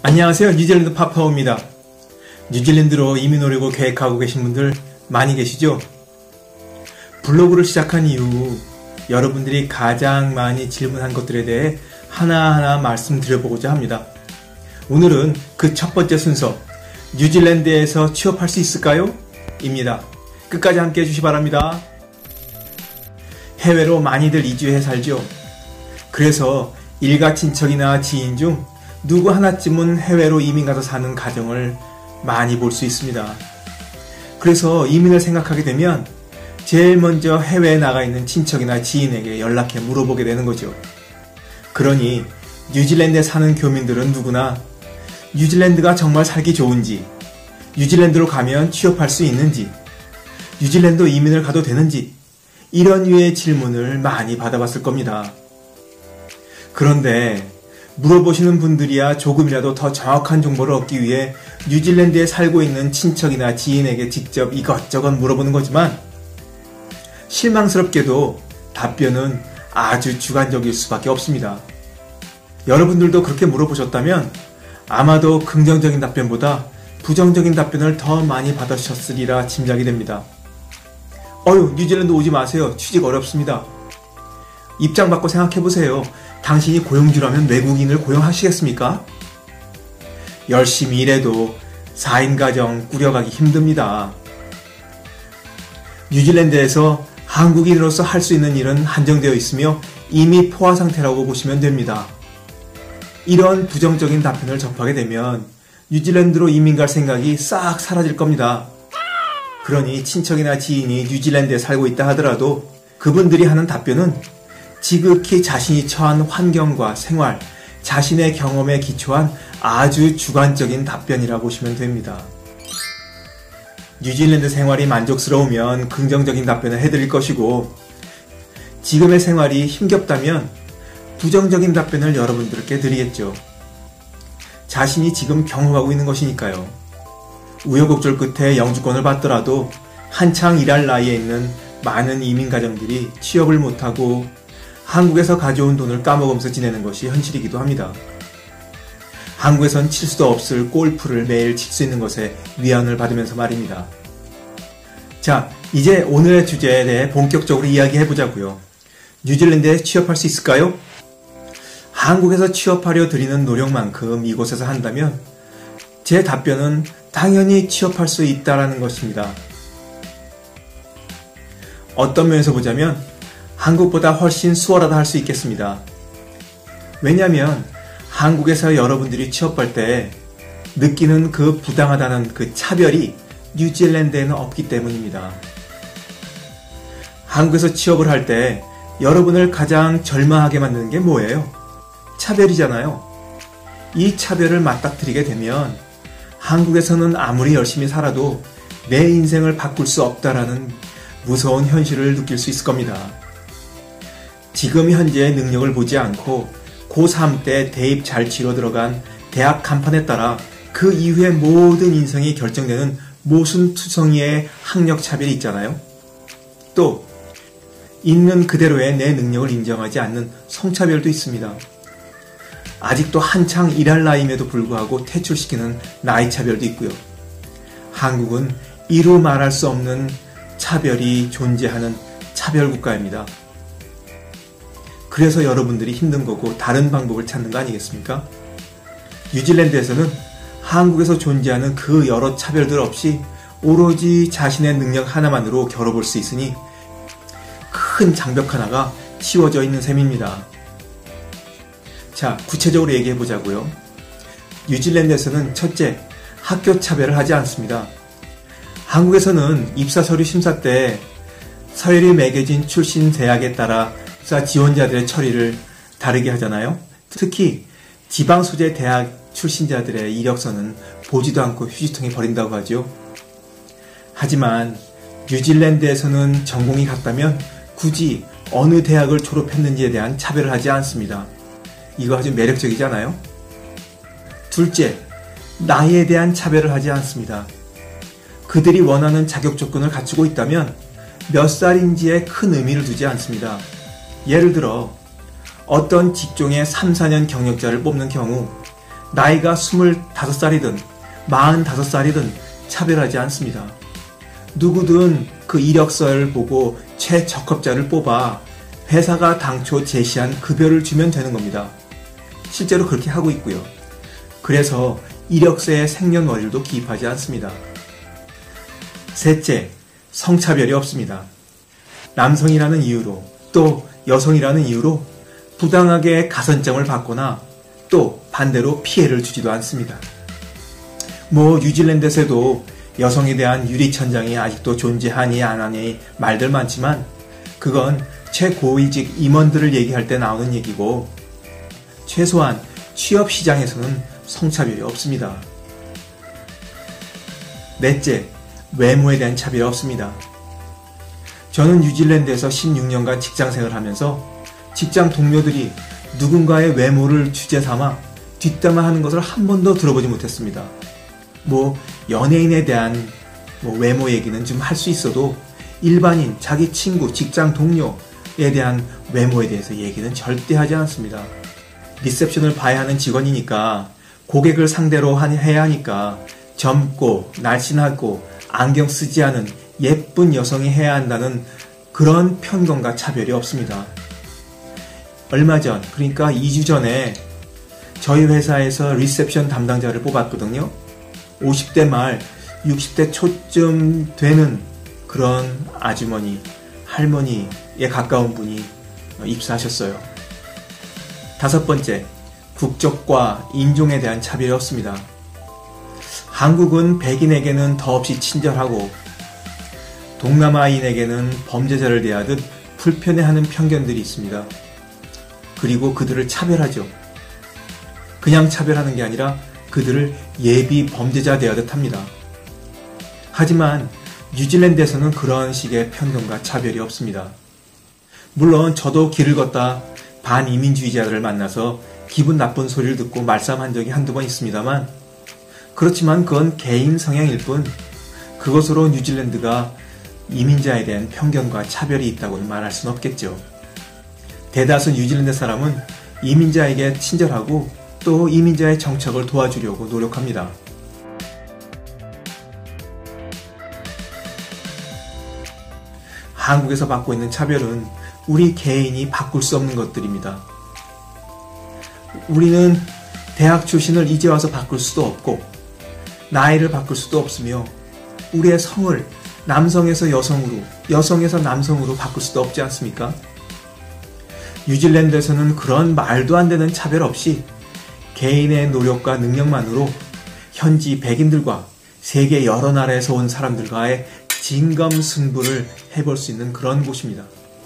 안녕하세요. 뉴질랜드 파파오입니다. 뉴질랜드로 이민 오려고 계획하고 계신 분들 많이 계시죠? 블로그를 시작한 이후 여러분들이 가장 많이 질문한 것들에 대해 하나하나 말씀드려보고자 합니다. 오늘은 그 첫 번째 순서, 뉴질랜드에서 취업할 수 있을까요? 입니다. 끝까지 함께 해주시 바랍니다. 해외로 많이들 이주해 살죠. 그래서 일가 친척이나 지인 중 누구 하나쯤은 해외로 이민 가서 사는 가정을 많이 볼 수 있습니다. 그래서 이민을 생각하게 되면 제일 먼저 해외에 나가 있는 친척이나 지인에게 연락해 물어보게 되는 거죠. 그러니 뉴질랜드에 사는 교민들은 누구나 뉴질랜드가 정말 살기 좋은지, 뉴질랜드로 가면 취업할 수 있는지, 뉴질랜드 이민을 가도 되는지 이런 류의 질문을 많이 받아봤을 겁니다. 그런데 물어보시는 분들이야 조금이라도 더 정확한 정보를 얻기 위해 뉴질랜드에 살고 있는 친척이나 지인에게 직접 이것저것 물어보는 거지만 실망스럽게도 답변은 아주 주관적일 수밖에 없습니다. 여러분들도 그렇게 물어보셨다면 아마도 긍정적인 답변보다 부정적인 답변을 더 많이 받으셨으리라 짐작이 됩니다. 뉴질랜드 오지 마세요. 취직 어렵습니다. 입장 바꿔 생각해보세요. 당신이 고용주라면 외국인을 고용하시겠습니까? 열심히 일해도 4인 가정 꾸려가기 힘듭니다. 뉴질랜드에서 한국인으로서 할 수 있는 일은 한정되어 있으며 이미 포화 상태라고 보시면 됩니다. 이런 부정적인 답변을 접하게 되면 뉴질랜드로 이민 갈 생각이 싹 사라질 겁니다. 그러니 친척이나 지인이 뉴질랜드에 살고 있다 하더라도 그분들이 하는 답변은 지극히 자신이 처한 환경과 생활, 자신의 경험에 기초한 아주 주관적인 답변이라 보시면 됩니다. 뉴질랜드 생활이 만족스러우면 긍정적인 답변을 해드릴 것이고, 지금의 생활이 힘겹다면 부정적인 답변을 여러분들께 드리겠죠. 자신이 지금 경험하고 있는 것이니까요. 우여곡절 끝에 영주권을 받더라도 한창 일할 나이에 있는 많은 이민 가정들이 취업을 못하고 한국에서 가져온 돈을 까먹으면서 지내는 것이 현실이기도 합니다. 한국에선 칠 수도 없을 골프를 매일 칠 수 있는 것에 위안을 받으면서 말입니다. 자, 이제 오늘의 주제에 대해 본격적으로 이야기해보자고요. 뉴질랜드에 취업할 수 있을까요? 한국에서 취업하려 들이는 노력만큼 이곳에서 한다면 제 답변은 당연히 취업할 수 있다라는 것입니다. 어떤 면에서 보자면 한국보다 훨씬 수월하다 할 수 있겠습니다. 왜냐하면 한국에서 여러분들이 취업할 때 느끼는 그 부당하다는 그 차별이 뉴질랜드에는 없기 때문입니다. 한국에서 취업을 할 때 여러분을 가장 절망하게 만드는 게 뭐예요? 차별이잖아요. 이 차별을 맞닥뜨리게 되면 한국에서는 아무리 열심히 살아도 내 인생을 바꿀 수 없다라는 무서운 현실을 느낄 수 있을 겁니다. 지금 현재의 능력을 보지 않고 고3 때 대입 잘 치러 들어간 대학 간판에 따라 그 이후의 모든 인생이 결정되는 모순투성이의 학력 차별이 있잖아요. 또 있는 그대로의 내 능력을 인정하지 않는 성차별도 있습니다. 아직도 한창 일할 나이임에도 불구하고 퇴출시키는 나이 차별도 있고요. 한국은 이루 말할 수 없는 차별이 존재하는 차별국가입니다. 그래서 여러분들이 힘든 거고 다른 방법을 찾는 거 아니겠습니까? 뉴질랜드에서는 한국에서 존재하는 그 여러 차별들 없이 오로지 자신의 능력 하나만으로 겨뤄볼 수 있으니 큰 장벽 하나가 치워져 있는 셈입니다. 자, 구체적으로 얘기해 보자고요. 뉴질랜드에서는 첫째, 학교 차별을 하지 않습니다. 한국에서는 입사 서류 심사 때 서열이 매겨진 출신 대학에 따라 입사 지원자들의 처리를 다르게 하잖아요. 특히 지방 소재 대학 출신자들의 이력서는 보지도 않고 휴지통에 버린다고 하죠. 하지만 뉴질랜드에서는 전공이 같다면 굳이 어느 대학을 졸업했는지에 대한 차별을 하지 않습니다. 이거 아주 매력적이지 않아요? 둘째, 나이에 대한 차별을 하지 않습니다. 그들이 원하는 자격 조건을 갖추고 있다면 몇 살인지에 큰 의미를 두지 않습니다. 예를 들어 어떤 직종의 3, 4년 경력자를 뽑는 경우 나이가 25살이든 45살이든 차별하지 않습니다. 누구든 그 이력서를 보고 최적합자를 뽑아 회사가 당초 제시한 급여를 주면 되는 겁니다. 실제로 그렇게 하고 있고요. 그래서 이력서에 생년월일도 기입하지 않습니다. 셋째, 성차별이 없습니다. 남성이라는 이유로 또 여성이라는 이유로 부당하게 가산점을 받거나 또 반대로 피해를 주지도 않습니다. 뉴질랜드에서도 여성에 대한 유리천장이 아직도 존재하니 안 하니 말들 많지만 그건 최고위직 임원들을 얘기할 때 나오는 얘기고 최소한 취업시장에서는 성차별이 없습니다. 넷째, 외모에 대한 차별이 없습니다. 저는 뉴질랜드에서 16년간 직장생활을 하면서 직장 동료들이 누군가의 외모를 주제 삼아 뒷담화하는 것을 한 번도 들어보지 못했습니다. 연예인에 대한 외모 얘기는 좀 할 수 있어도 일반인, 자기 친구, 직장 동료에 대한 외모에 대해서 얘기는 절대 하지 않습니다. 리셉션을 봐야 하는 직원이니까 고객을 상대로 해야 하니까 젊고 날씬하고 안경 쓰지 않은 예쁜 여성이 해야 한다는 그런 편견과 차별이 없습니다. 얼마 전, 그러니까 2주 전에 저희 회사에서 리셉션 담당자를 뽑았거든요. 50대 말 60대 초쯤 되는 그런 아주머니, 할머니에 가까운 분이 입사하셨어요. 다섯 번째, 국적과 인종에 대한 차별이 없습니다. 한국은 백인에게는 더없이 친절하고 동남아인에게는 범죄자를 대하듯 불편해하는 편견들이 있습니다. 그리고 그들을 차별하죠. 그냥 차별하는 게 아니라 그들을 예비 범죄자 대하듯 합니다. 하지만 뉴질랜드에서는 그런 식의 편견과 차별이 없습니다. 물론 저도 길을 걷다 반이민주의자들을 만나서 기분 나쁜 소리를 듣고 말싸움한 적이 한두 번 있습니다만 그렇지만 그건 개인 성향일 뿐 그것으로 뉴질랜드가 이민자에 대한 편견과 차별이 있다고는 말할 수는 없겠죠. 대다수 뉴질랜드 사람은 이민자에게 친절하고 또 이민자의 정착을 도와주려고 노력합니다. 한국에서 받고 있는 차별은 우리 개인이 바꿀 수 없는 것들입니다. 우리는 대학 출신을 이제 와서 바꿀 수도 없고 나이를 바꿀 수도 없으며 우리의 성을 남성에서 여성으로, 여성에서 남성으로 바꿀 수도 없지 않습니까? 뉴질랜드에서는 그런 말도 안 되는 차별 없이 개인의 노력과 능력만으로 현지 백인들과 세계 여러 나라에서 온 사람들과의 진검승부를 해볼 수 있는 그런 곳입니다.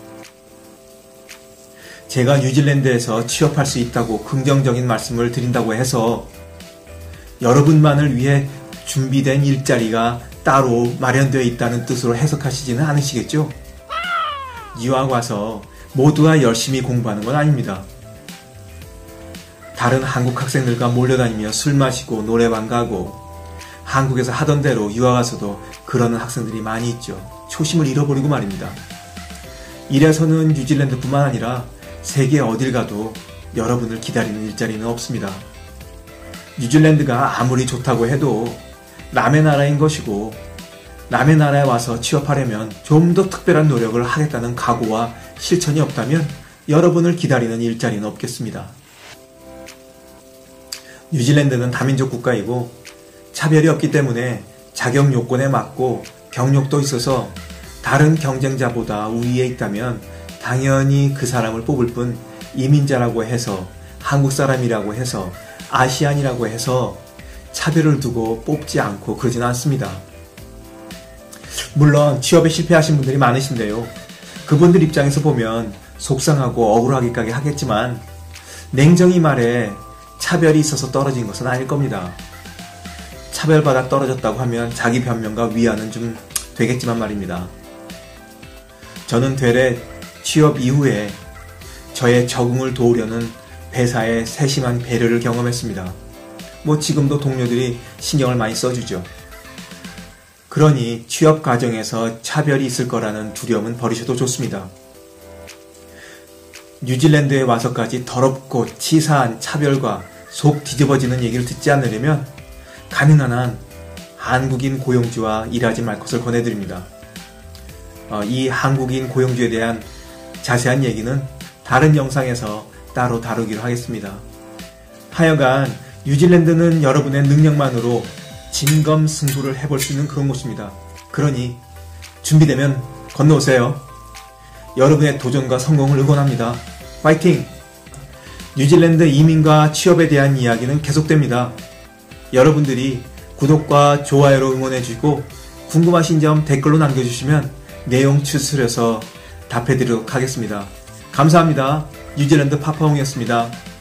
제가 뉴질랜드에서 취업할 수 있다고 긍정적인 말씀을 드린다고 해서 여러분만을 위해 준비된 일자리가 따로 마련되어 있다는 뜻으로 해석하시지는 않으시겠죠? 유학 와서 모두가 열심히 공부하는 건 아닙니다. 다른 한국 학생들과 몰려다니며 술 마시고 노래방 가고 한국에서 하던 대로 유학 와서도 그러는 학생들이 많이 있죠. 초심을 잃어버리고 말입니다. 이래서는 뉴질랜드뿐만 아니라 세계 어딜 가도 여러분을 기다리는 일자리는 없습니다. 뉴질랜드가 아무리 좋다고 해도 남의 나라인 것이고 남의 나라에 와서 취업하려면 좀 더 특별한 노력을 하겠다는 각오와 실천이 없다면 여러분을 기다리는 일자리는 없겠습니다. 뉴질랜드는 다민족 국가이고 차별이 없기 때문에 자격 요건에 맞고 경력도 있어서 다른 경쟁자보다 우위에 있다면 당연히 그 사람을 뽑을 뿐 이민자라고 해서 한국 사람이라고 해서 아시안이라고 해서 차별을 두고 뽑지 않고 그러진 않습니다. 물론 취업에 실패하신 분들이 많으신데요. 그분들 입장에서 보면 속상하고 억울하기까지 하겠지만 냉정히 말해 차별이 있어서 떨어진 것은 아닐 겁니다. 차별받아 떨어졌다고 하면 자기 변명과 위안은 좀 되겠지만 말입니다. 저는 되레 취업 이후에 저의 적응을 도우려는 회사의 세심한 배려를 경험했습니다. 지금도 동료들이 신경을 많이 써주죠. 그러니 취업 과정에서 차별이 있을 거라는 두려움은 버리셔도 좋습니다. 뉴질랜드에 와서까지 더럽고 치사한 차별과 속 뒤집어지는 얘기를 듣지 않으려면 가능한 한 한국인 고용주와 일하지 말 것을 권해드립니다. 이 한국인 고용주에 대한 자세한 얘기는 다른 영상에서 따로 다루기로 하겠습니다. 하여간 뉴질랜드는 여러분의 능력만으로 진검승부를 해볼 수 있는 그런 곳입니다. 그러니 준비되면 건너오세요. 여러분의 도전과 성공을 응원합니다. 파이팅! 뉴질랜드 이민과 취업에 대한 이야기는 계속됩니다. 여러분들이 구독과 좋아요로 응원해주시고 궁금하신 점 댓글로 남겨주시면 내용 추출해서 답해드리도록 하겠습니다. 감사합니다. 뉴질랜드 파파홍이었습니다.